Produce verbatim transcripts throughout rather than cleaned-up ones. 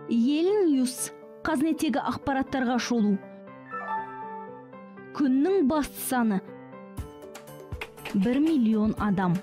Ел Ньюс қазнеттегі ақпараттарға шолу. Күннің басты саны бір миллион адам.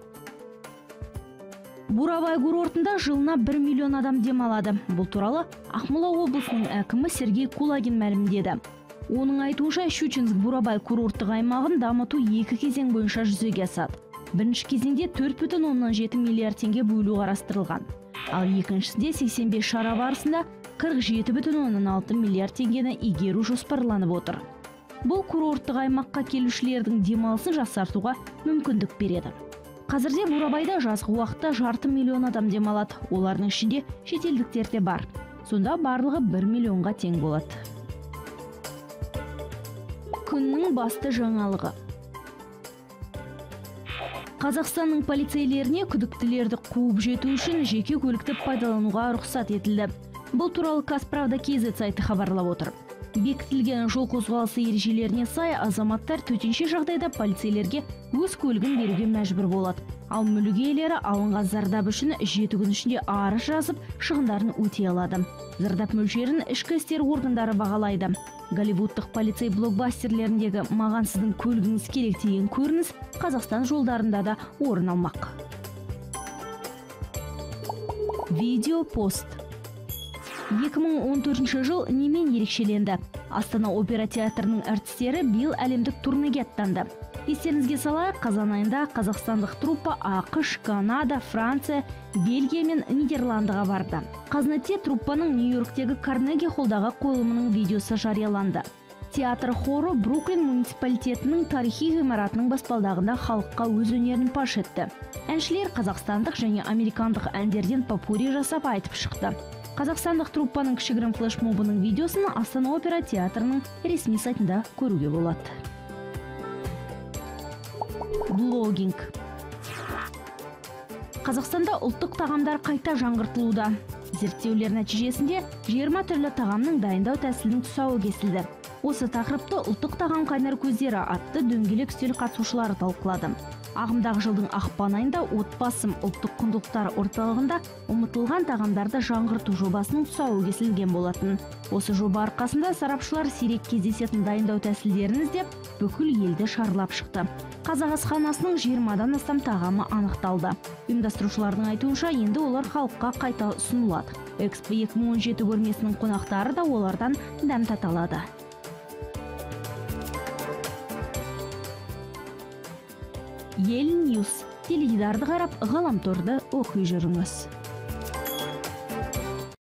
Бурабай курортында жылына бір миллион адам демалады. Бұл туралы Ақмола облысының әкімі Сергей Кулагин мәлімдеді. Оның айтуынша Щучинск Бурабай курорттық аймағын дамыту екі кезең бойынша жүзеге асады. Бірінші кезеңде төрт бүтін оннан жеті миллиард теңге бөлу қарастырылған. Ал екіншісінде сексен бес шара барысында қырық жеті бүтін оннан алты миллиард теңгені игеру жоспарланып отыр. Бұл курорттық аймаққа келушілердің демалысын жақсартуға мүмкіндік береді. Қазірде Бурабайда жазғы уақытта жарты миллион адам демалады. Олардың ішінде шетелдіктер де бар. Сонда барлығы бір миллионға тең болады. Күннің басты жаңалығы. Қазақстанның полицейлеріне күдіктілерді қуып жету үшін жеке көлікті пайдалануға рұқсат етілді. Бұл туралы Казправда кз сайты хабарлап отыр. Бекітілген жол қозғалысы ережелеріне сай азаматтар төтенше жағдайда полицейлерге өз көлігін беруге мәжбүр болады. Ал мүлік иелері алынған зардап үшін жеті күн ішінде арыз жазып, шығындарын өтей алады. Зардап мөлшерін ішкі істер органдары бағалайды. Голливудтық полицей блокбастерлеріндегі «Маған сіздің көлігіңіз керек» деген көрініс Қазақстан жолдарында да орын алмақ. Видео пост. екі мың он төртінші жыл немен ерекшеленді? Астана опера театрының әртістері биыл әлемдік турнеге аттанды. Естеріңізге салайық, қазан айында қазақстандық труппа ақш, Канада, Франция, Бельгия мен Нидерландыға барды. Қазнетте труппаның Нью-Йорктегі Карнеги холдағы қойылымының видеосы жарияланды. Театр хоры Бруклин муниципалитетінің тарихи ғимаратының баспалдағында халыққа өз өнерін паш етті. Әншілер қазақстандық және американдық әндерден попурри жасап айтып шықты. Қазақстандық труппаның кішігірім флешмобының видеосын Астана опера театрының ресми сайтында көруге болады. Блогинг. Қазақстанда ұлттық тағамдар қайта жаңғыртылуда. Зерттеулер нәтижесінде жиырма түрлі тағамның дайындау тәсілінің тұсауы кесілді. Осы тақырыпты ұлттық тағам қайнар көздері атты дөңгелек үстел қатысушылары талқылады. Ағымдағы жылдың ақпан айында отбасым ұлттық құндылықтар орталығында ұмытылған тағамдарды жаңғырту жобасының тұсауы кесілген болатын. Осы жоба арқасында сарапшылар сирек кездесетін дайындау тәсілдерін іздеп, бүкіл елді шарлап шықты. Қазақ асханасының жиырмадан астам тағамы анықталды. Ұйымдастырушылардың айтуынша, енді олар халыққа қайта ұсынылады. Экспо екі мың он жеті көрмесінің қонақтары да олардан дәм тата алады. Ел Ньюс. Теледидарды қарап, ғаламторды оқи жүріңіз.